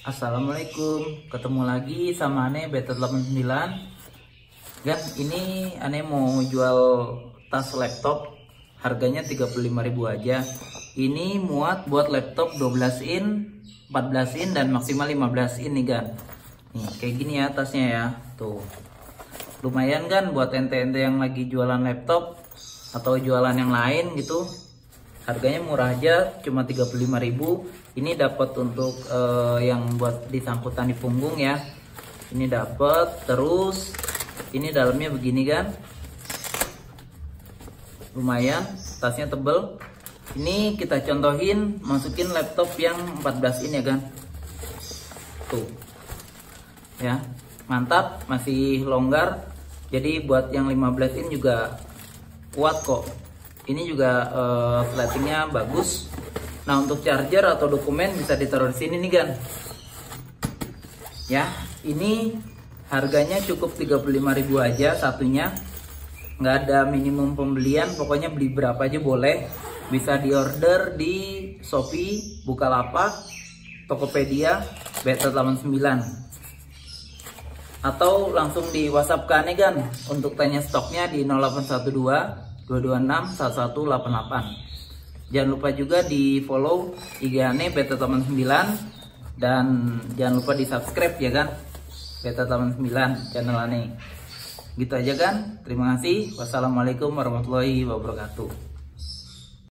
Assalamualaikum, ketemu lagi sama Ane Beta89. Gan, ini Ane mau jual tas laptop, harganya 35.000 aja. Ini muat buat laptop 12 in, 14 in dan maksimal 15 in nih Gan. Nih, kayak gini ya tasnya ya. Tuh. Lumayan kan buat ente-ente yang lagi jualan laptop atau jualan yang lain gitu. Harganya murah aja, cuma 35.000. Ini dapat untuk yang buat disangkutan di punggung ya. Ini dapat, terus ini dalamnya begini kan. Lumayan, tasnya tebel. Ini kita contohin masukin laptop yang 14 in ya kan. Tuh. Ya, mantap, masih longgar. Jadi buat yang 15 in juga kuat kok. Ini juga platingnya bagus. Nah, untuk charger atau dokumen bisa ditaruh di sini nih Gan. Ya, ini harganya cukup 35.000 aja satunya. Nggak ada minimum pembelian, pokoknya beli berapa aja boleh. Bisa diorder di Shopee, Bukalapak, Tokopedia, Beta89. Atau langsung di WhatsApp ke Ane Gan untuk tanya stoknya di 0812 226 1188. Jangan lupa juga di follow IG Ane Beta89 dan jangan lupa di subscribe ya kan, Beta89 channel Ane. Gitu aja kan. Terima kasih. Wassalamualaikum warahmatullahi wabarakatuh.